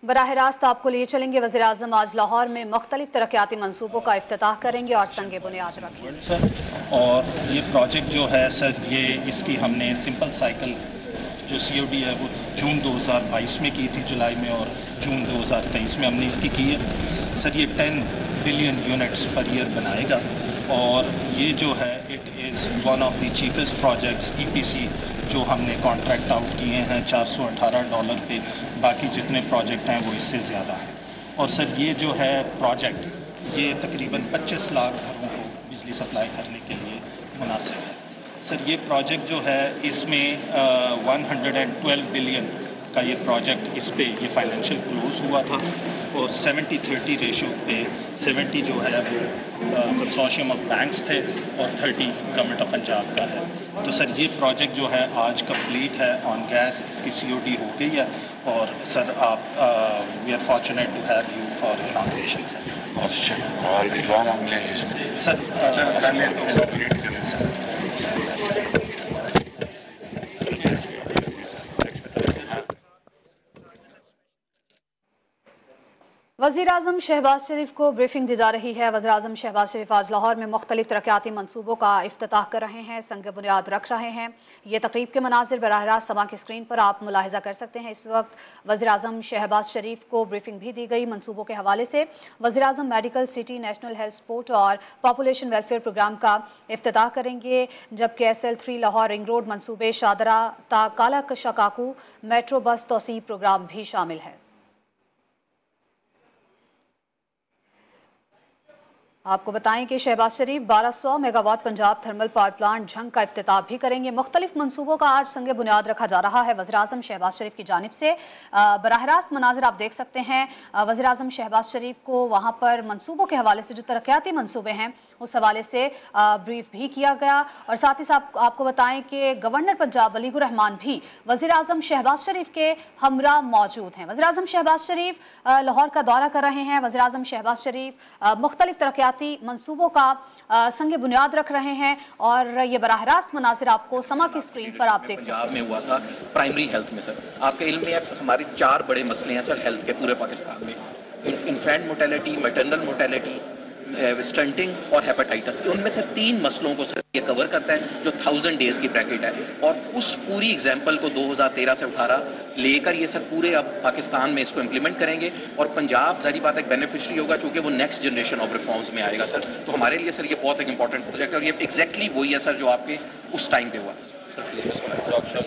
बराह रास्त आपको लिए चलेंगे। वज़ीर आज़म आज लाहौर में मुख्तलिफ तरक्याती मंसूबों का इफ्तिताह करेंगे और संग बुनियाद रखेंगे। और ये प्रोजेक्ट जो है सर, ये इसकी हमने सिंपल साइकिल जो COD है वो जून 2022 में की थी, जुलाई में, और जून 2023 में हमने इसकी की है सर। ये 10 बिलियन यूनिट्स पर ईयर बनाएगा और ये जो है it is one of the cheapest projects EPC जो हमने कॉन्ट्रैक्ट आउट किए हैं $418 पे। बाकी जितने प्रोजेक्ट हैं वो इससे ज़्यादा है। और सर ये जो है प्रोजेक्ट ये तकरीबन 25 लाख घरों को बिजली सप्लाई करने के लिए मुनासिब है सर। ये प्रोजेक्ट जो है इसमें 112 बिलियन का ये प्रोजेक्ट, इस पे ये फाइनेंशियल क्लोज हुआ था और 70-30 रेशो पे 70 जो है वो कंसोर्शियम ऑफ बैंक्स थे और 30 गवर्नमेंट ऑफ पंजाब का है। तो सर ये प्रोजेक्ट जो है आज कंप्लीट है ऑन गैस, इसकी COD हो गई है। और सर आप we are fortunate to have you for inauguration sir. और रिफॉर्म हमने सर वज़ीर आज़म शहबाज शरीफ को ब्रीफिंग दी जा रही है। वज़ीर आज़म शहबाज शरीफ आज लाहौर में मुख्तलिफ तरक्याती मंसूबों का इफ्तिताह कर रहे हैं, संग बुनियाद रख रहे हैं। ये तकरीब के मनाजिर बराह रास्त समा की स्क्रीन पर आप मुलाहिजा कर सकते हैं। इस वक्त वज़ीर आज़म शहबाज शरीफ को ब्रीफिंग भी दी गई मंसूबों के हवाले से। वज़ीर आज़म medical city, national health support और पॉपुलेशन वेलफेयर प्रोग्राम का इफ्तिताह करेंगे, जबकि SL3 लाहौर रिंग रोड मंसूबे शादरा ता काला शकाकू मेट्रो बस तोसी प्रोग्राम भी शामिल है। आपको बताएं कि Shahbaz Sharif 1200 megawatt Punjab thermal power plant Jhang का इफ्तिताह भी करेंगे। मुख्तलिफ मंसूबों का आज संग बुनियाद रखा जा रहा है वज़ीर आज़म शहबाज शरीफ की जानिब से। बराह रास्त मनाजिर आप देख सकते हैं। वज़ीर आज़म शहबाज शरीफ को वहाँ पर मंसूबों के हवाले से, जो तरक्याती मंसूबे हैं, उस हवाले से ब्रीफ भी किया गया। और साथ ही साथ आपको बताएं कि गवर्नर पंजाब वलीगुर रहमान भी वज़ीर आज़म शहबाज शरीफ के हमरा मौजूद हैं। वज़ीर आज़म शहबाज शरीफ लाहौर का दौरा कर रहे हैं। वज़ीर आज़म शहबाज शरीफ मुख्तलिफ तरक्याती मंसूबों का संग बुनियाद रख रहे हैं और ये बराह रास्त मनासिर आपको समा की स्क्रीन पर आप देख सकते हैं। पंजाब में हुआ था प्राइमरी हेल्थ में सर, आपके इल्म में हमारे 4 बड़े मसले हैं सर हेल्थ के पूरे पाकिस्तान में। Infant mortality, maternal mortality, stunting और हेपेटाइटिस। उनमें से 3 मसलों को सर ये कवर करता है जो 1000 डेज की ब्रैकेट है। और उस पूरी एग्जाम्पल को 2013 से 18 लेकर ये सर पूरे अब पाकिस्तान में इसको इम्प्लीमेंट करेंगे और पंजाब जारी बात एक बेनिफिशरी होगा चूँकि वो नेक्स्ट जनरेशन ऑफ रिफॉर्म्स में आएगा सर। तो हमारे लिए सर ये बहुत एक इंपॉर्टेंट प्रोजेक्ट है और ये एग्जैक्टली वही है सर जो आपके उस टाइम पे हुआ था सर।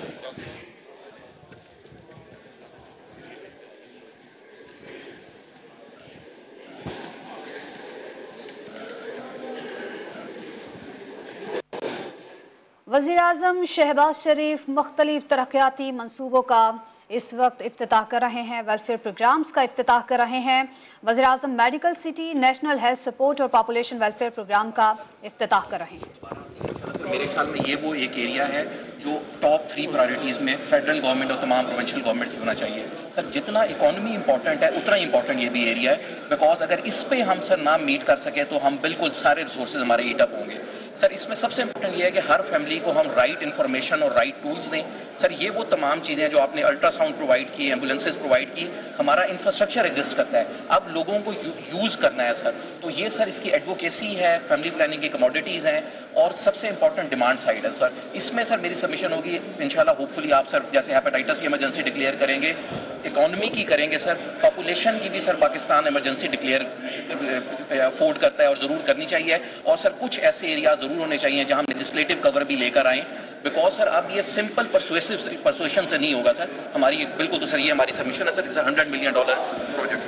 वज़ीर आज़म शहबाज शरीफ मुख्तलिफ तरक्याती मंसूबों का इस वक्त इफ्तिताह कर रहे हैं, वेलफेयर प्रोग्राम्स का इफ्तिताह कर रहे हैं। वज़ीर आज़म medical city, national health support और पॉपुलेशन वेलफेयर प्रोग्राम का इफ्तिताह कर रहे हैं। मेरे ख्याल में ये वो एक एरिया है जो टॉप 3 प्रायोरिटीज़ में फेडरल गवर्नमेंट और तमाम प्रोविंशियल गवर्नमेंट्स की होना चाहिए सर। जितना इकोनॉमी इंपॉर्टेंट है उतना इंपॉर्टेंट ये भी एरिया है, बिकॉज अगर इस पे हम सर ना मीट कर सके तो हम बिल्कुल सारे रिसोर्सेज हमारे ईट अप होंगे सर। इसमें सबसे इंपॉर्टेंट ये है कि हर फैमिली को हम राइट इन्फॉर्मेशन और राइट टूल्स दें सर। ये वो तमाम चीज़ें जो आपने अल्ट्रासाउंड प्रोवाइड की, एम्बुलेंसेज प्रोवाइड की, हमारा इंफ्रास्ट्रक्चर एग्जिस्ट करता है, अब लोगों को यूज़ करना है सर। तो ये सर इसकी एडवोकेसी है, फैमिली प्लानिंग की कमोडिटीज़ हैं और सबसे इंपॉर्टेंट डिमांड साइड है सर। इसमें सर मेरी सबमिशन होगी इंशाल्लाह, होपफुली आप सर जैसे हेपेटाइटिस की इमरजेंसी डिक्लेयर करेंगे, इकोनॉमी की करेंगे सर, पॉपुलेशन की भी sir Pakistan emergency declare afford करता है और ज़रूर करनी चाहिए। और सर कुछ ऐसे एरिया ज़रूर होने चाहिए जहाँ हम लेजिस्लेटिव कवर भी लेकर आएँ, बिकॉज सर अब ये सिंपल परसुएशन से नहीं होगा सर। हमारी बिल्कुल तो सर ये हमारी सबमिशन है सर, $100 मिलियन प्रोजेक्ट।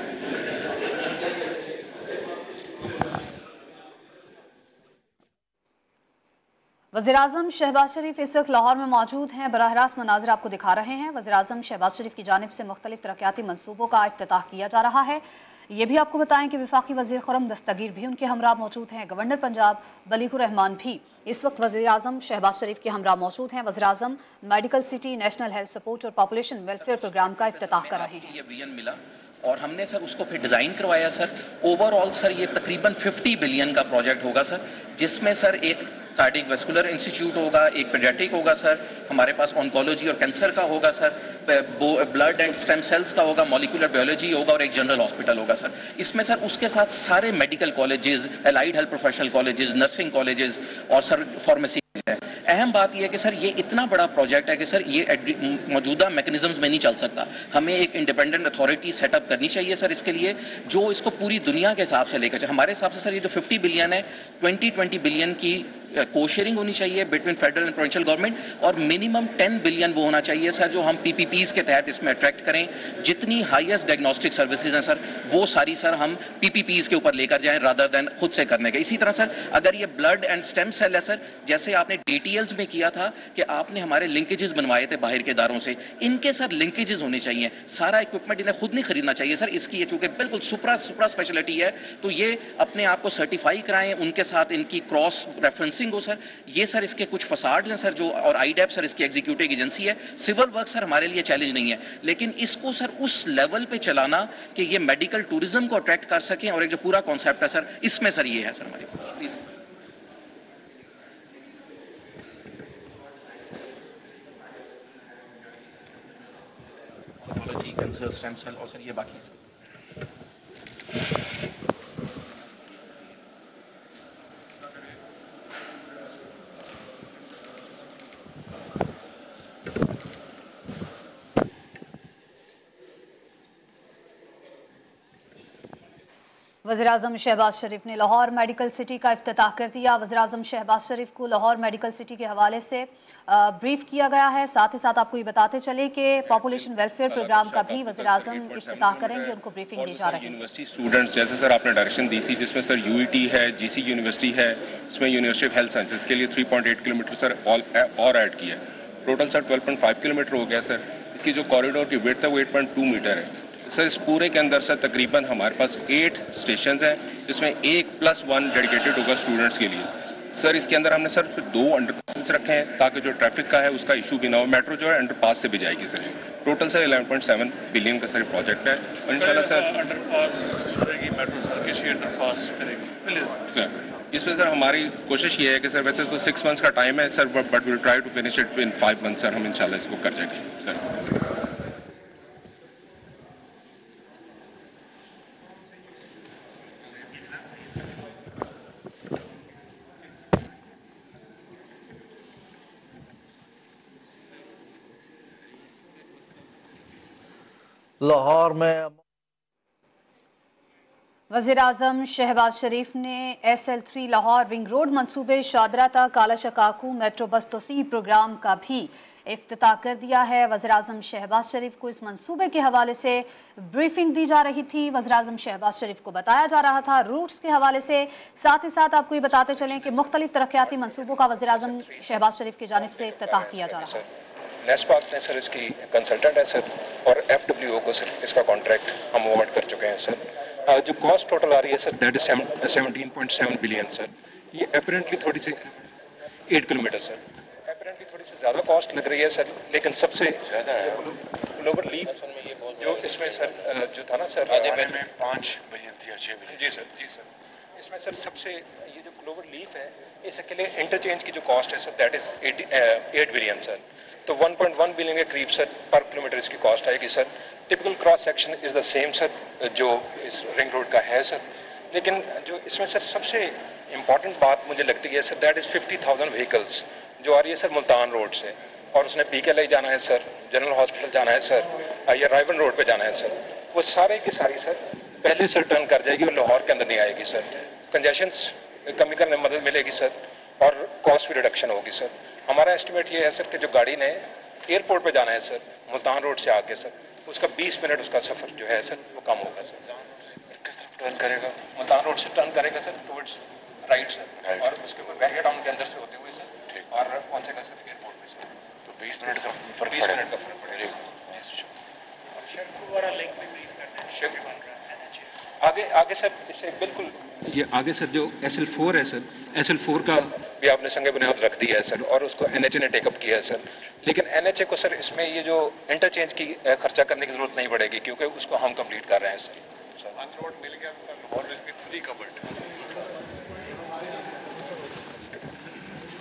वज़ीर आज़म शहबाज शरीफ इस वक्त लाहौर में मौजूद हैं। बराह रास्त मनाज़िर आपको दिखा रहे हैं। वज़ीर आज़म शहबाज शरीफ की जानिब से मुख्तलिफ तरक्याती मंसूबों का इफ्तिताह किया जा रहा है। ये भी आपको बताएं कि वफाकी वज़ीर खुर्रम दस्तगीर भी उनके हमरा मौजूद हैं। गवर्नर पंजाब वलीगुर रहमान भी इस वक्त वज़ीर आज़म शहबाज शरीफ के हमरा मौजूद हैं। वज़ीर आज़म medical city, national health support और पॉपुलेशन वेलफेयर प्रोग्राम का इफ्तिताह कर रहे हैं। ये विजन मिला और हमने सर उसको फिर डिज़ाइन करवाया सर। ओवरऑल सर ये तकरीबन 50 बिलियन का प्रोजेक्ट होगा सर, जिसमें सर एक कार्डिक वेस्कुलर इंस्टीट्यूट होगा, एक पेडियाट्रिक होगा सर, हमारे पास ऑन्कोलॉजी और कैंसर का होगा sir, blood and stem cells का होगा, मॉलिक्यूलर बायोलॉजी होगा और एक जनरल हॉस्पिटल होगा सर। इसमें सर उसके साथ सारे medical colleges, allied health professional colleges, nursing colleges और सर फार्मेसी है। अहम बात यह है कि सर ये इतना बड़ा प्रोजेक्ट है कि सर ये मौजूदा मैकेनिज्म्स में नहीं चल सकता, हमें एक इंडिपेंडेंट अथॉरिटी सेटअप करनी चाहिए सर इसके लिए, जो इसको पूरी दुनिया के हिसाब से लेकर, हमारे हिसाब से सर ये जो 50 बिलियन है, 20 बिलियन की को शेयरिंग होनी चाहिए between federal and provincial government, और मिनिमम 10 बिलियन वो होना चाहिए सर जो हम PPPs के तहत इसमें अट्रैक्ट करें। जितनी हाईएस्ट डायग्नोस्टिक सर्विसेज हैं सर वो सारी सर हम PPPs के ऊपर लेकर जाएं रादर देन खुद से करने के। इसी तरह सर अगर ये ब्लड एंड स्टेम सेल है सर, जैसे आपने DTLs में किया था कि आपने हमारे लिंकेजेस बनवाए थे बाहर के इदारों से, इनके सर लिंकेजेस होने चाहिए, सारा इक्विपमेंट इन्हें खुद नहीं खरीदना चाहिए सर, इसकी ये चूँकि बिल्कुल सुपरा स्पेशलिटी है तो ये अपने आप को सर्टिफाई कराएं, उनके साथ इनकी क्रॉस रेफरेंसिंग हो सर। ये सर इसके कुछ फसाड हैं सर जो, और IDAP सर इसकी एग्जीक्यूटिव एजेंसी है। सिविल वर्क सर हमारे लिए चैलेंज नहीं है, लेकिन इसको सर उस लेवल पे चलाना कि ये मेडिकल टूरिज्म को अट्रैक्ट कर सकें, और एक जो पूरा कॉन्सेप्ट है सर इसमें सर ये है सर हमारी please. Oncology, cancer, stem cell और सर ये बाकी सर। वज़ीर-ए-आज़म शहबाज शरीफ ने लाहौर मेडिकल सिटी का इफ्तिताह कर दिया। वज़ीर-ए-आज़म शहबाज शरीफ को लाहौर मेडिकल सिटी के हवाले से ब्रीफ किया गया है। साथ ही साथ आपको ये बताते चले कि पॉपुलेशन वेलफेयर प्रोग्राम का भी वज़ीर-ए-आज़म इफ्तिताह करेंगे, उनको ब्रीफिंग दी जा रही है। यूनिवर्सिटी स्टूडेंट्स जैसे सर आपने डायरेक्शन दी थी, जिसमें सर UET है, GC यूनिवर्सिटी है, इसमें यूनिवर्सिटी ऑफ हेल्थ साइंसेज के लिए 3.8 किलोमीटर सर और ऐड किया। टोटल सर 12.5 किलोमीटर हो गया सर। इसकी जो कॉरिडोर की विड्थ है वो 8.2 मीटर है सर। इस पूरे के अंदर सर तकरीबन हमारे पास 8 स्टेशंस हैं, जिसमें 1+1 डेडिकेटेड होगा स्टूडेंट्स के लिए सर। इसके अंदर हमने सर 2 अंडरपासेस रखे हैं ताकि जो ट्रैफिक का है उसका इशू भी ना हो। मेट्रो जो है अंडरपास से भी जाएगी सर। टोटल सर 11.7 बिलियन का सर प्रोजेक्ट है, और इंशाल्लाह सर अंडरपास करेगी मेट्रो सर, किसी अंडरपास करेगी इसमें सर हमारी कोशिश ये है कि सर वैसे तो 6 मंथ्स का टाइम है sir, but will try to finish it in 5 months sir. हम इंशाल्लाह इसको कर जाएंगे सर। लाहौर में वज़ीर-ए-आज़म शहबाज शरीफ ने SL3 लाहौर रिंग रोड मंसूबे शादरा तक काला शकाकू मेट्रो बस तोसी प्रोग्राम का भी इफ्तिताह कर दिया है। वज़ीर-ए-आज़म शहबाज शरीफ को इस मंसूबे के हवाले से ब्रीफिंग दी जा रही थी। वज़ीर-ए-आज़म शहबाज शरीफ को बताया जा रहा था रूट्स के हवाले से। साथ ही साथ आपको ये बताते चलें कि मुख्तलिफ तरक्याती मंसूबों का वज़ीर-ए-आज़म शहबाज शरीफ की जानिब से इफ्तिताह किया जा रहा है। नेस्पाक ने सर इसकी कंसल्टेंट है सर, और FWO को सर इसका कॉन्ट्रैक्ट हम अवार्ड कर चुके हैं सर। जो कॉस्ट टोटल आ रही है sir that is 17.7 billion sir. ये अपेरेंटली थोड़ी सी 8 किलोमीटर सर, अपेरेंटली थोड़ी सी ज़्यादा कॉस्ट लग रही है सर, लेकिन सबसे ज़्यादा है लोवर लीफ जो इसमें सर जो था ना सर में 5 बिलियन थी या 6 बिलियन। जी सर इसमें सर सबसे ये जो क्लोवर लीफ है इसके लिए इंटरचेंज की जो कॉस्ट है sir that is 8 billion sir. तो 1.1 बिलियन के करीब सर पर किलोमीटर इसकी कॉस्ट आएगी सर। Typical cross section is the same sir जो इस रिंग रोड का है सर, लेकिन जो इसमें सर सबसे इम्पॉर्टेंट बात मुझे लगती है सर दैट इज़ 50,000 व्हीकल्स जो आ रही है सर मुल्तान रोड से, और उसने PKLI जाना है सर, जनरल हॉस्पिटल जाना है सर, या राइवन रोड पे जाना है सर। वो सारे की सारी सर पहले सर टर्न कर जाएगी और लाहौर के अंदर नहीं आएगी सर। कंजेशंस कमी करने में मदद मिलेगी सर, और कॉस्ट भी रिडक्शन होगी सर। हमारा एस्टिमेट ये है सर कि जो गाड़ी ने एयरपोर्ट पे जाना है सर मुल्तान रोड से आके सर, उसका 20 मिनट उसका सफ़र जो है सर वो कम होगा सर। किस तरफ टर्न करेगा? मुल्तान रोड से टर्न करेगा सर टुवर्ड्स राइट सर, और उसके ऊपर बैरिया टाउन के अंदर से होते हुए सर और पहुँचेगा सर एयरपोर्ट पे सर। तो 20 मिनट का फर्क 20 मिनट का फर्क पड़ेगा। आगे सर इससे बिल्कुल ये आगे सर जो SL4 है सर, SL4 का भी आपने संग बुनियाद रख दिया है सर, और उसको NHA ने टेकअप किया है सर। लेकिन NHA को सर इसमें ये जो इंटरचेंज की खर्चा करने की जरूरत नहीं पड़ेगी, क्योंकि उसको हम कंप्लीट कर रहे हैं सर। रोड मिल गया sir, Lahore will be fully covered.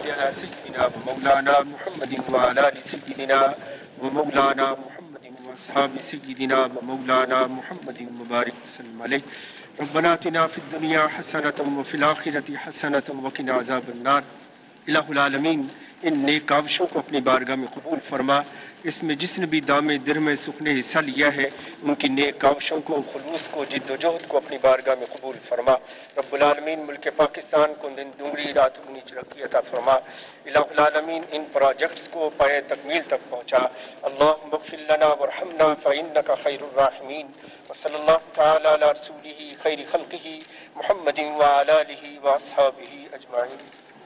وصل على سيدنا ومولانا محمد وعلى آل سيدنا ومولانا محمد وأصحاب سيدنا ومولانا محمد مبارك وسلم عليه. ربنا آتنا في الدنيا حسنة وفي الآخرة حسنة وقنا عذاب النار. الہ العالمین ان نیک کاوشوں کو اپنی بارگاہ میں قبول فرما. اس میں جس نے بھی دام درم سخن حصہ لیا ہے ان کی نیک کاوشوں کو، خلوص کو، جد و جہد کو اپنی بارگاہ میں قبول فرما. رب العالمین ملک پاکستان کو دن دگنی رات دگنی ترقی عطا فرما. الہ العالمین ان پروجیکٹس کو پائے تکمیل تک پہنچا. اللہم اغفر لنا وارحمنا فإنک خیر الراحمین. وصلی اللہ تعالی علی رسولہ خیر خلقہ محمد وعلی آلہ واصحابہ اجمعین.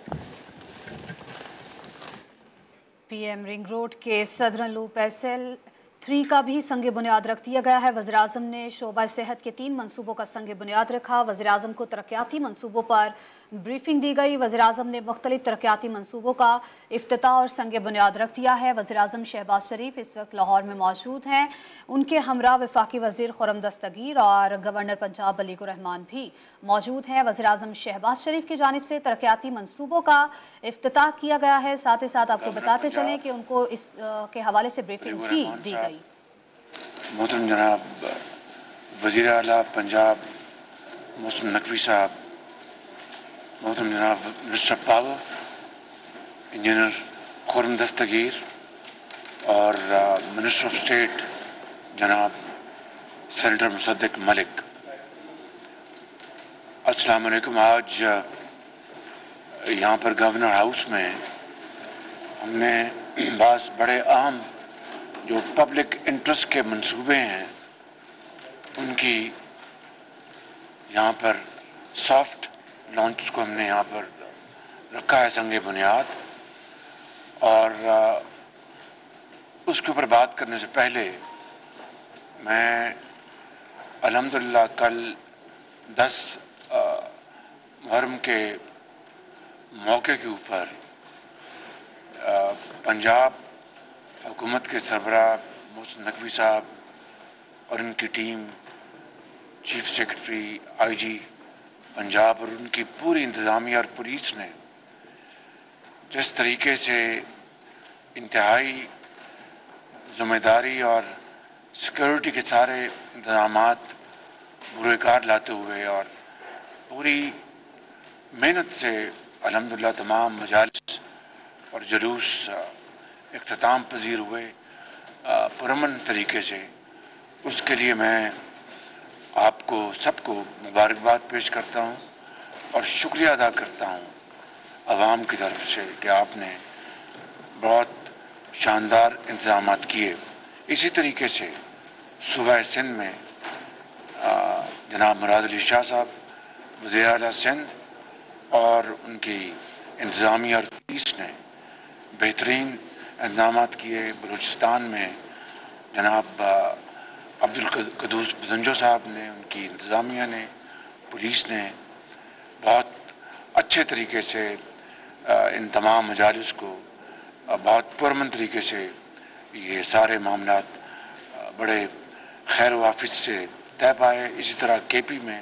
پی ایم رنگ روڈ کے صدرن لوپ SL3 کا بھی سنگ بنیاد رکھ دیا گیا ہے. وزیراعظم نے شعبہ صحت کے 3 منصوبوں کا سنگ بنیاد رکھا. وزیراعظم کو ترقیاتی منصوبوں پر بریفنگ دی گئی. وزیراعظم نے مختلف ترقیاتی منصوبوں کا افتتاح اور سنگ بنیاد رکھ دیا ہے. وزیراعظم شہباز شریف اس وقت لاہور میں موجود ہیں. ان کے ہمراہ وفاقی وزیر خرم دستگیر اور گورنر پنجاب بلیغ الرحمان بھی موجود ہیں. وزیراعظم شہباز شریف کی جانب سے ترقیاتی منصوبوں کا افتتاح کیا گیا ہے. ساتھ ہی ساتھ آپ کو بتاتے چلیں کہ ان کو اس کے حوالے سے بریفنگ بھی دی گئی. محترم جناب وزیر اعلیٰ پنجاب محسن نقوی صاحب، محترم جناب minister of power engineer Khurram Dastgir اور منسٹر آف اسٹیٹ جناب سینیٹر مصدق ملک، السلام علیکم. آج یہاں پر گورنر ہاؤس میں ہم نے بعض بڑے اہم جو پبلک انٹرسٹ کے منصوبے ہیں ان کی یہاں پر سافٹ لانچ کو ہم نے یہاں پر رکھا ہے سنگ بنیاد. اور اس کے اوپر بات کرنے سے پہلے میں الحمدللہ کل 10 محرم کے موقع کے اوپر پنجاب حکومت کے سربراہ محسن نقوی صاحب اور ان کی team, chief secretary IG Punjab اور ان کی پوری انتظامیہ اور پولیس نے جس طریقے سے انتہائی ذمہ داری اور سیکورٹی کے سارے انتظامات بروئے کار لاتے ہوئے اور پوری محنت سے الحمدللہ تمام مجالس اور جلوس اختتام پذیر ہوئے پرامن طریقے سے، اس کے لیے میں آپ کو سب کو مبارکباد پیش کرتا ہوں اور شکریہ ادا کرتا ہوں عوام کی طرف سے کہ آپ نے بہت شاندار انتظامات کیے. اسی طریقے سے صوبہ سندھ میں جناب مراد علی شاہ صاحب وزیر اعلیٰ سندھ اور ان کی انتظامیہ اور پولیس نے بہترین انتظامات کیے. بلوچستان میں جناب عبدالقدوس بزنجو صاحب نے، ان کی انتظامیہ نے، پولیس نے بہت اچھے طریقے سے ان تمام مجالس کو بہت پرامن طریقے سے یہ سارے معاملات بڑے خیر و عافیت سے طے پائے. اسی طرح KP میں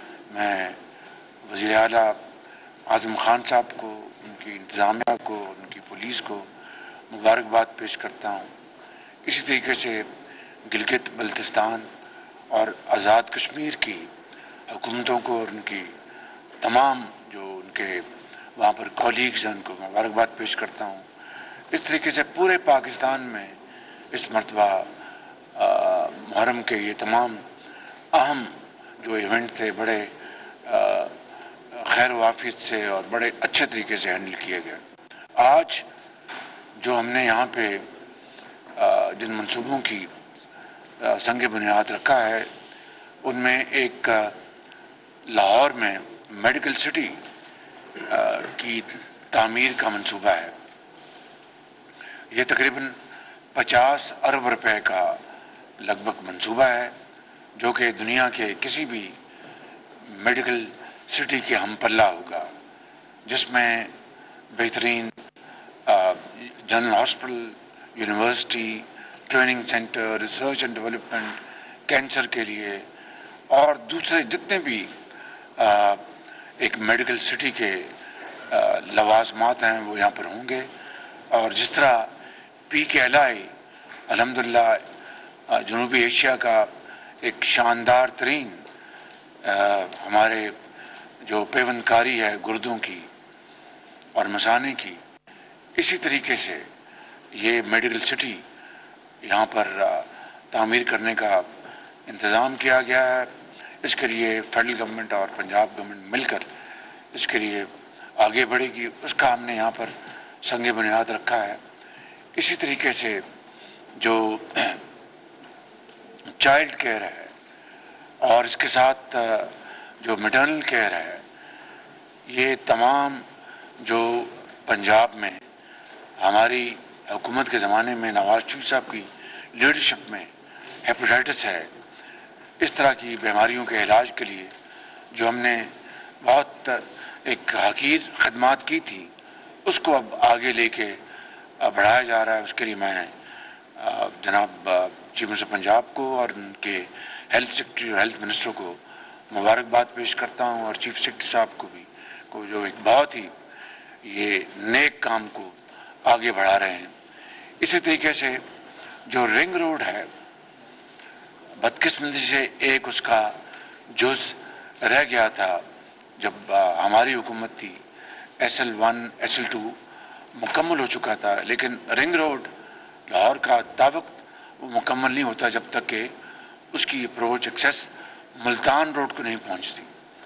وزیر اعلیٰ اعظم خان صاحب کو، ان کی انتظامیہ کو، ان کی پولیس کو مبارکباد پیش کرتا ہوں. اسی طریقے سے گلگت بلتستان اور آزاد کشمیر کی حکومتوں کو اور ان کی تمام جو ان کے وہاں پر کولیگز ہیں ان کو مبارکباد پیش کرتا ہوں. اس طریقے سے پورے پاکستان میں اس مرتبہ محرم کے یہ تمام اہم جو ایونٹ تھے بڑے خیر و عافیت سے اور بڑے اچھے طریقے سے ہینڈل کیے گئے. آج جو ہم نے یہاں پہ جن منصوبوں کی سنگ بنیاد رکھا ہے ان میں ایک لاہور میں میڈیکل سٹی کی تعمیر کا منصوبہ ہے. یہ تقریباً 50 ارب روپے کا لگ بھگ منصوبہ ہے جو کہ دنیا کے کسی بھی میڈیکل سٹی کے ہم پلہ ہوگا، جس میں بہترین general hospital, university, training centre, research and development, cancer کے لیے اور دوسرے جتنے بھی ایک میڈیکل سٹی کے لوازمات ہیں وہ یہاں پر ہوں گے، اور جس طرح PKLI الحمدللہ جنوبی ایشیا کا ایک شاندار ترین ہمارے جو پیوند کاری ہے گردوں کی اور مثانے کی، اسی طریقے سے یہ میڈیکل سٹی یہاں پر تعمیر کرنے کا انتظام کیا گیا ہے۔ اس کے لیے فیڈرل گورنمنٹ اور پنجاب گورنمنٹ مل کر اس کے لیے آگے بڑھے گی، اس کا ہم نے یہاں پر سنگ بنیاد رکھا ہے۔ اسی طریقے سے جو چائلڈ کیئر ہے اور اس کے ساتھ جو میٹرنل کیئر ہے، یہ تمام جو پنجاب میں ہماری حکومت کے زمانے میں نواز شریف صاحب کی لیڈرشپ میں ہیپیٹائٹس ہے، اس طرح کی بیماریوں کے علاج کے لیے جو ہم نے بہت ایک حقیر خدمات کی تھی، اس کو اب آگے لے کے بڑھایا جا رہا ہے۔ اس کے لیے میں جناب چیف منسٹر پنجاب کو اور ان کے ہیلتھ سیکرٹری اور ہیلتھ منسٹر کو مبارکباد پیش کرتا ہوں، اور چیف سیکرٹری صاحب کو بھی جو ایک بہت ہی یہ نیک کام کو آگے بڑھا رہے ہیں۔ اسی طریقے سے جو رنگ روڈ ہے، بدقسمتی سے ایک اس کا جز رہ گیا تھا جب ہماری حکومت تھی، SL1 SL2 مکمل ہو چکا تھا، لیکن رنگ روڈ لاہور کا تعلق وہ مکمل نہیں ہوتا جب تک کہ اس کی اپروچ ایکسیس ملتان روڈ کو نہیں پہنچتی۔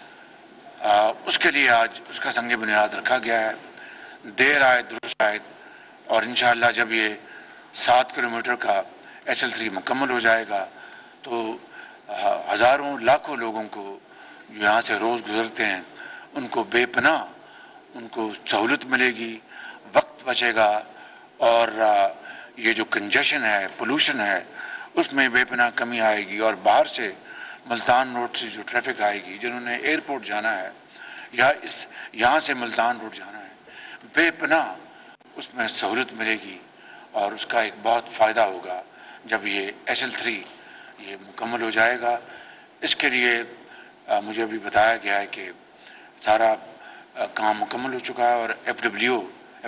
اس کے لیے آج اس کا سنگ بنیاد رکھا گیا ہے، دیر آئے درست آئے، اور انشاءاللہ جب یہ 7 کلومیٹر کا SL3 مکمل ہو جائے گا تو ہزاروں لاکھوں لوگوں کو جو یہاں سے روز گزرتے ہیں ان کو بے پناہ ان کو سہولت ملے گی، وقت بچے گا، اور یہ جو کنجیشن ہے، پولوشن ہے، اس میں بے پناہ کمی آئے گی، اور باہر سے ملتان روڈ سے جو ٹریفک آئے گی، جنہوں نے ایئرپورٹ جانا ہے یا یہاں سے ملتان روڈ جانا ہے، بے پناہ اس میں سہولت ملے گی، اور اس کا ایک بہت فائدہ ہوگا جب یہ SL3 یہ مکمل ہو جائے گا۔ اس کے لیے مجھے ابھی بتایا گیا ہے کہ سارا کام مکمل ہو چکا ہے، اور FWO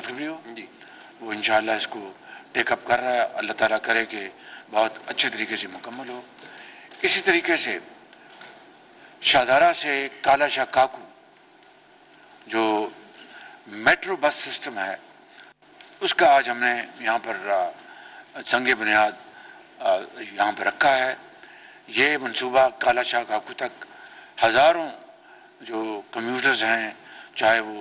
وہ انشاءاللہ اس کو ٹیک اپ کر رہا ہے۔ اللہ تعالیٰ کرے کہ بہت اچھے طریقے سے مکمل ہو۔ اسی طریقے سے شاہدارہ سے کالا شاہ کاکو جو میٹرو بس سسٹم ہے، اس کا آج ہم نے یہاں پر سنگ بنیاد یہاں پر رکھا ہے۔ یہ منصوبہ کالا شاہ کاکو تک ہزاروں جو کمیوٹرز ہیں، چاہے وہ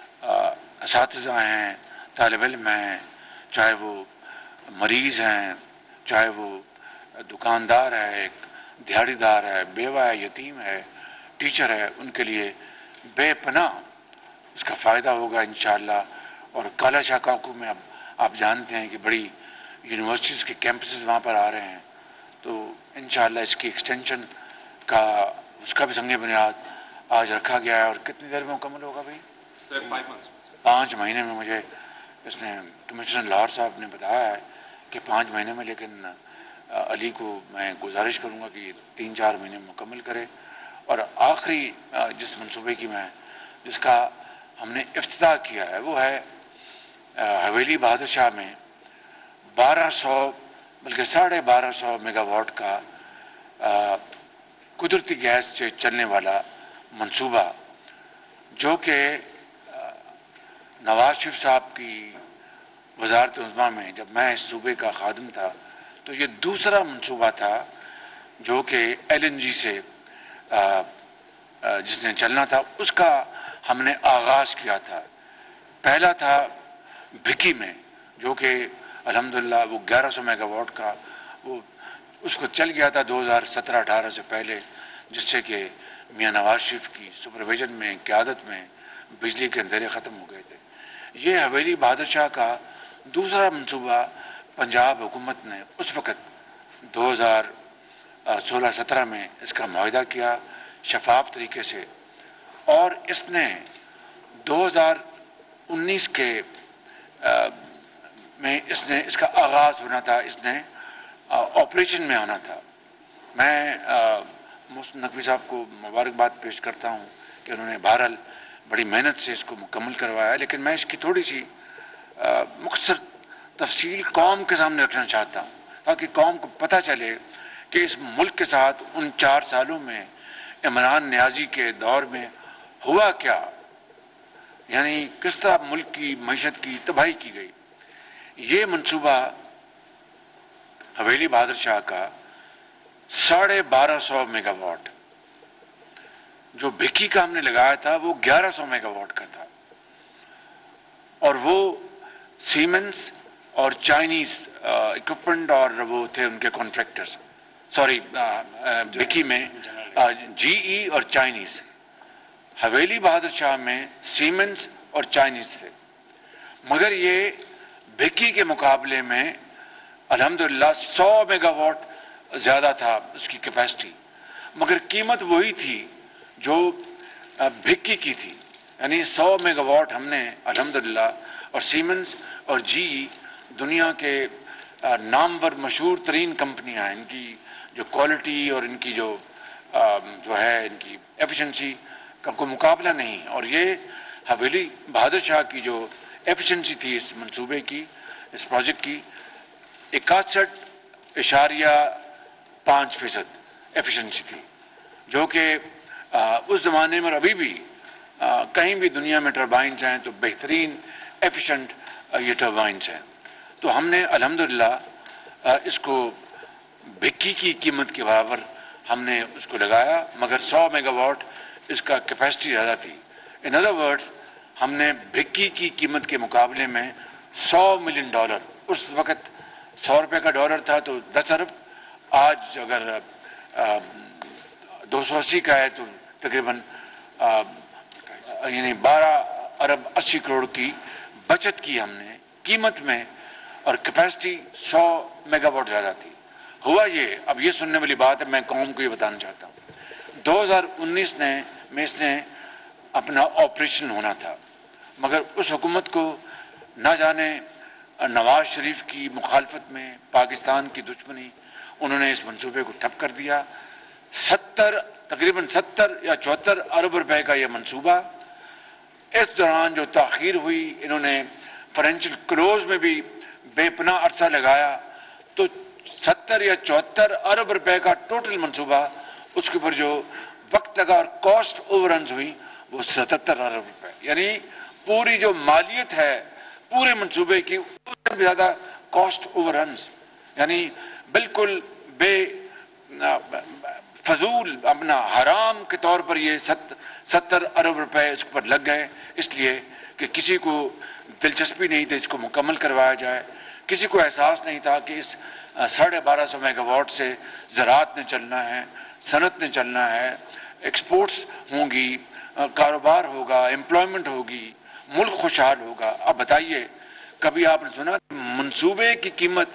اساتذہ ہیں، طالب علم ہیں، چاہے وہ مریض ہیں، چاہے وہ دکاندار ہے، ایک دیہڑی دار ہے، بیوہ ہے، یتیم ہے، ٹیچر ہے، ان کے لیے بے پناہ اس کا فائدہ ہوگا انشاءاللہ۔ اور کالا شاہ کاکو میں اب آپ جانتے ہیں کہ بڑی یونیورسٹیز کے کیمپسز وہاں پر آ رہے ہیں، تو انشاءاللہ اس کی ایکسٹینشن کا اس کا بھی سنگ بنیاد آج رکھا گیا ہے۔ اور کتنی دیر میں مکمل ہوگا بھائی؟ 5 مہینے میں مجھے اس نے کمشنر لاہور صاحب نے بتایا ہے کہ 5 مہینے میں، لیکن علی کو میں گزارش کروں گا کہ یہ 3-4 مہینے میں مکمل کرے۔ اور آخری جس منصوبے کی جس کا ہم نے افتتاح کیا ہے وہ ہے حویلی بہادر شاہ میں 1200 بلکہ 1250 میگا واٹ کا قدرتی گیس سے چلنے والا منصوبہ، جو کہ نواز شریف صاحب کی وزارت عظمیٰ میں جب میں اس صوبے کا خادم تھا تو یہ دوسرا منصوبہ تھا جو کہ LNG سے جس نے چلنا تھا، اس کا ہم نے آغاز کیا تھا۔ پہلا تھا بھکی میں جو کہ الحمدللہ وہ 1100 میگا واٹ کا وہ اس کو چل گیا تھا 2017-18 سے پہلے، جس سے کہ میاں نواز شریف کی سپرویژن میں، قیادت میں بجلی کے اندھیرے ختم ہو گئے تھے۔ یہ حویلی بہادر شاہ کا دوسرا منصوبہ پنجاب حکومت نے اس وقت 2016-17 میں اس کا معاہدہ کیا شفاف طریقے سے، اور اس نے 2019 کے میں اس کا آغاز ہونا تھا، اس نے آپریشن میں آنا تھا۔ میں محسن نقوی صاحب کو مبارکباد پیش کرتا ہوں کہ انہوں نے بہرحال بڑی محنت سے اس کو مکمل کروایا، لیکن میں اس کی تھوڑی سی مختصر تفصیل قوم کے سامنے رکھنا چاہتا ہوں تاکہ قوم کو پتہ چلے کہ اس ملک کے ساتھ ان 4 سالوں میں عمران نیازی کے دور میں ہوا کیا، یعنی کس طرح ملک کی معیشت کی تباہی کی گئی۔ یہ منصوبہ حویلی بہادر شاہ کا 1250 میگا واٹ جو بھکی کا ہم نے لگایا تھا وہ 1100 میگا واٹ کا تھا، اور وہ سیمنس اور چائنیز اکوپمنٹ اور وہ تھے ان کے کانٹریکٹرز، سوری بھکی میں جی ای اور چائنیز، حویلی بہادر شاہ میں سیمنس اور چائنیز تھے، مگر یہ بھکی کے مقابلے میں الحمدللہ 100 میگا واٹ زیادہ تھا اس کی کیپیسٹی، مگر قیمت وہی تھی جو بھکی کی تھی، یعنی 100 میگا واٹ ہم نے الحمدللہ، اور سیمنس اور جی ای دنیا کے نامور مشہور ترین کمپنیاں ہیں، ان کی جو کوالٹی اور ان کی جو ہے ان کی ایفیشنسی کا کوئی مقابلہ نہیں، اور یہ حویلی بہادر شاہ کی جو ایفیشنسی تھی اس منصوبے کی، اس پروجیکٹ کی 61.5% ایفیشنسی تھی، جو کہ اس زمانے میں ابھی بھی کہیں بھی دنیا میں ٹربائنز ہیں تو بہترین ایفیشنٹ یہ ٹربائنز ہیں۔ تو ہم نے الحمدللہ اس کو بھکی کی قیمت کے برابر ہم نے اس کو لگایا، مگر 100 میگا واٹ اس کا کیپیسٹی زیادہ تھی۔ ان ادر ورڈز ہم نے بھکی کی قیمت کے مقابلے میں $100 ملین، اس وقت 100 روپے کا ڈالر تھا تو 10 ارب، آج اگر 280 کا ہے تو تقریباً یعنی 12 ارب 80 کروڑ کی بچت کی ہم نے قیمت میں، اور کیپیسٹی 100 میگا واٹ زیادہ تھی۔ ہوا یہ، اب یہ سننے والی بات ہے، میں قوم کو یہ بتانا چاہتا ہوں، 2019 میں اس نے اپنا آپریشن ہونا تھا، مگر اس حکومت کو نہ جانے نواز شریف کی مخالفت میں، پاکستان کی دشمنی، انہوں نے اس منصوبے کو ٹھپ کر دیا۔ تقریباً 70 یا 74 ارب روپے کا یہ منصوبہ، اس دوران جو تاخیر ہوئی، انہوں نے فائنینشیل کلوز میں بھی بے پناہ عرصہ لگایا، تو 70 یا 74 ارب روپے کا ٹوٹل منصوبہ، اس کے اوپر جو وقت لگا اور کاسٹ اوور رنز ہوئی وہ 77 ارب روپے، یعنی پوری جو مالیت ہے پورے منصوبے کی اس سے زیادہ کاسٹ اوور رنز، یعنی بالکل بے فضول اپنا حرام کے طور پر یہ 70 ارب روپے اس پر لگ گئے، اس لیے کہ کسی کو دلچسپی نہیں تھی اس کو مکمل کروایا جائے، کسی کو احساس نہیں تھا کہ اس 1250 میگا واٹ سے زراعت نے چلنا ہے، صنعت نے چلنا ہے، ایکسپورٹس ہوں گی، کاروبار ہوگا، امپلائمنٹ ہوگی، ملک خوشحال ہوگا۔ اب بتائیے، کبھی آپ نے سنا منصوبے کی قیمت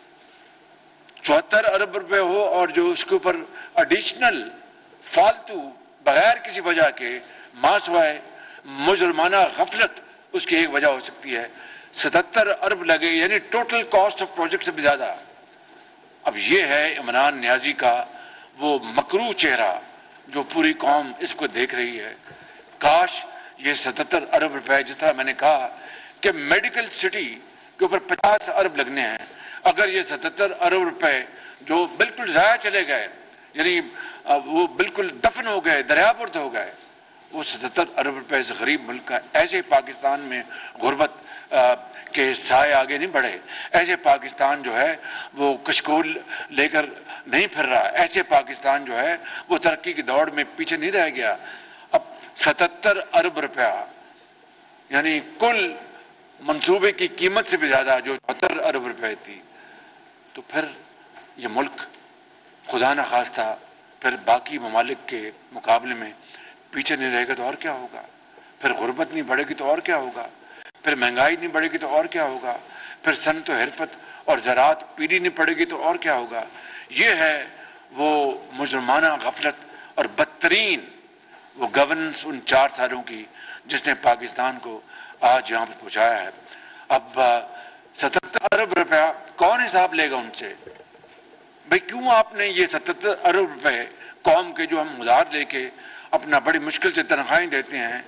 74 ارب روپے ہو اور جو اس کے اوپر ایڈیشنل فالتو بغیر کسی وجہ کے ماسوائے مجرمانہ غفلت اس کی ایک وجہ ہو سکتی ہے، 77 ارب لگے، یعنی ٹوٹل کاسٹ آف پروجیکٹ سے بھی زیادہ۔ اب یہ ہے عمران نیازی کا وہ مکروہ چہرہ جو پوری قوم اس کو دیکھ رہی ہے۔ کاش یہ 77 ارب روپے، جس طرح میں نے کہا کہ میڈیکل سٹی کے اوپر 50 ارب لگنے ہیں، اگر یہ 77 ارب روپے جو بالکل ضائع چلے گئے، یعنی وہ بالکل دفن ہو گئے، دریابرد ہو گئے، وہ 77 ارب روپے اس غریب ملک کا، ایسے پاکستان میں غربت کے سائے آگے نہیں بڑھے، ایسے پاکستان جو ہے وہ کشکول لے کر نہیں پھر رہا، ایسے پاکستان جو ہے وہ ترقی کی دوڑ میں پیچھے نہیں رہ گیا۔ اب 77 ارب روپیہ یعنی کل منصوبے کی قیمت سے بھی زیادہ جو 74 ارب روپے تھی، تو پھر یہ ملک خدا نخواستہ پھر باقی ممالک کے مقابلے میں پیچھے نہیں رہے گا تو اور کیا ہوگا، پھر غربت نہیں بڑھے گی تو اور کیا ہوگا، پھر مہنگائی نہیں بڑھے گی تو اور کیا ہوگا، پھر صنعت و حرفت اور زراعت پیڑھی نہیں پڑے گی تو اور کیا ہوگا۔ یہ ہے وہ مجرمانہ غفلت اور بدترین وہ گورننس ان 4 سالوں کی جس نے پاکستان کو آج یہاں پر پہنچایا ہے۔ اب 77 ارب روپیہ کون حساب لے گا ان سے؟ بھئی کیوں آپ نے یہ 77 ارب روپے قوم کے جو ہم ادھار لے کے اپنا بڑی مشکل سے تنخواہیں دیتے ہیں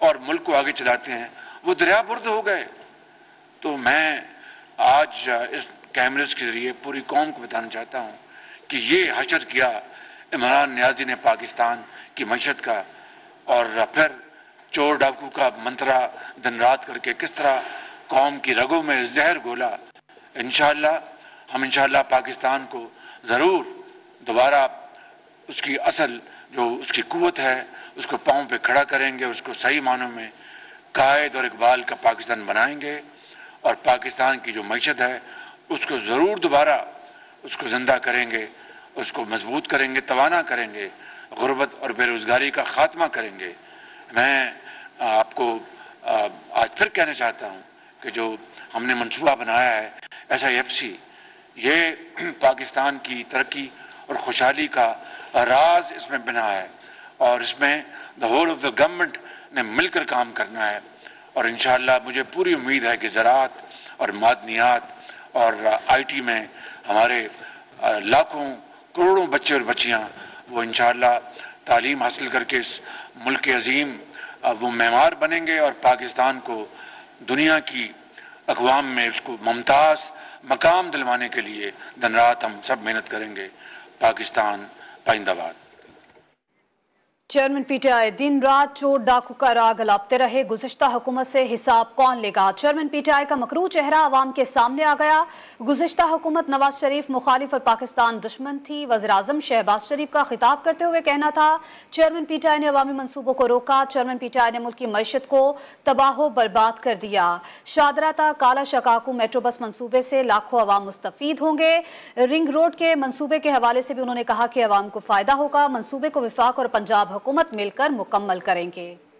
اور ملک کو آگے چلاتے ہیں وہ دریا برد ہو گئے. تو میں آج اس کیمرز کے ذریعے پوری قوم کو بتانا چاہتا ہوں کہ یہ حشر کیا عمران نیازی نے پاکستان کی معیشت کا، اور پھر چور ڈاکو کا منترا دن رات کر کے کس طرح قوم کی رگوں میں زہر گھولا. ہم انشاءاللہ پاکستان کو ضرور دوبارہ اس کی اصل جو اس کی قوت ہے اس کو پاؤں پہ کھڑا کریں گے، اس کو صحیح معنوں میں قائد اور اقبال کا پاکستان بنائیں گے، اور پاکستان کی جو معیشت ہے اس کو ضرور دوبارہ اس کو زندہ کریں گے، اس کو مضبوط کریں گے، توانا کریں گے، غربت اور بے روزگاری کا خاتمہ کریں گے. میں آپ کو آج پھر کہنا چاہتا ہوں کہ جو ہم نے منصوبہ بنایا ہے SIFC، یہ پاکستان کی ترقی اور خوشحالی کا راز اس میں بنا ہے، اور اس میں the whole of the government نے مل کر کام کرنا ہے. اور انشاءاللہ مجھے پوری امید ہے کہ زراعت اور معدنیات اور IT میں ہمارے لاکھوں کروڑوں بچے اور بچیاں وہ انشاءاللہ تعلیم حاصل کر کے اس ملک عظیم وہ معمار بنیں گے، اور پاکستان کو دنیا کی اقوام میں اس کو ممتاز مقام دلوانے کے لیے دن رات ہم سب محنت کریں گے. پاکستان پائندہ باد. چیئرمین PTI دن رات چور ڈاکو کا راگ الاپتے رہے، گزشتہ حکومت سے حساب کون لے گا؟ چیئرمین PTI کا مکروہ چہرہ عوام کے سامنے آ گیا. گزشتہ حکومت نواز شریف مخالف اور پاکستان دشمن تھی. وزیراعظم شہباز شریف کا خطاب کرتے ہوئے کہنا تھا چیئرمین PTI نے عوامی منصوبوں کو روکا، چیئرمین PTI نے ملک کی معیشت کو تباہ و برباد کر دیا. شادرہ تا کالا شکاکو میٹرو بس منصوبے سے لاکھوں عوام مستفید ہوں گے. رنگ روڈ کے منصوبے کے حوالے سے بھی انہوں نے کہا کہ عوام کو فائدہ ہوگا. منصوبے کو وفاق اور پنجاب حکومت مل کر مکمل کریں گے.